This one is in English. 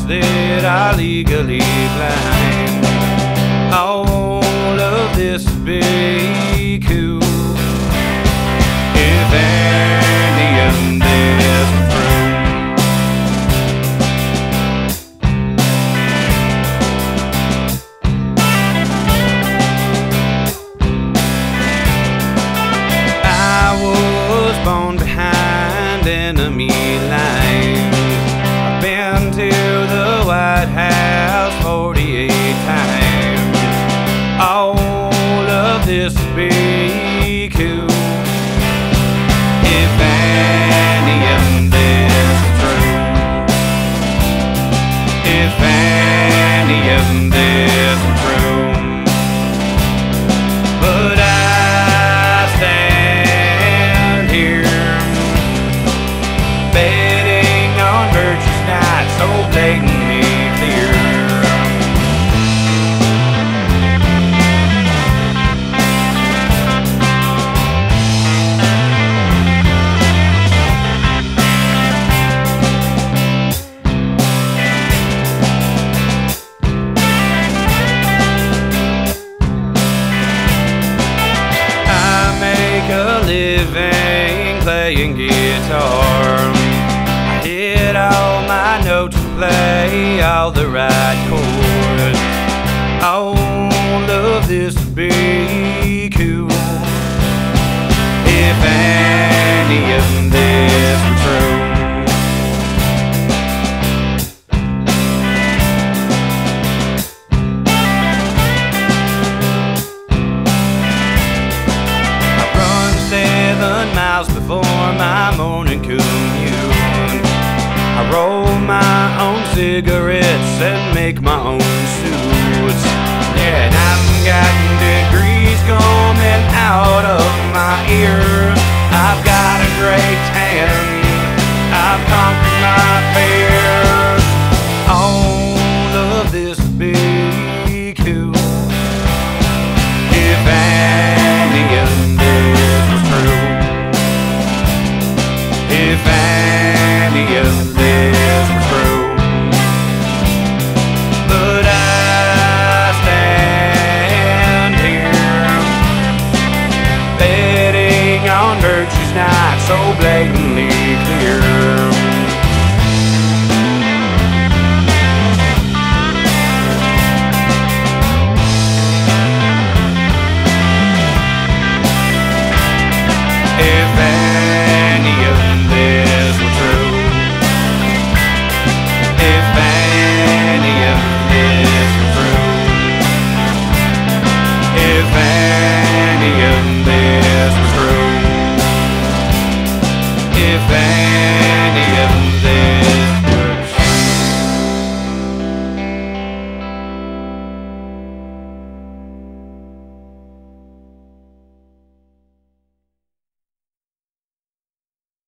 that I legally blind. All of this be cool if any of this were true. I was born behind enemy lines. I've been to the White House 48 times. All of this be cool if any of this is true. If any of this is true. But I stand here betting on virtue's not so blatantly clear. Living playing guitar, I hit all my notes and play all the right chords. All of this be cool if any of this were true. Miles before my morning commute, I roll my own cigarettes and make my own suits. Yeah, and I've got degrees coming out of my ear. I've got a great tan, I've conquered my fear.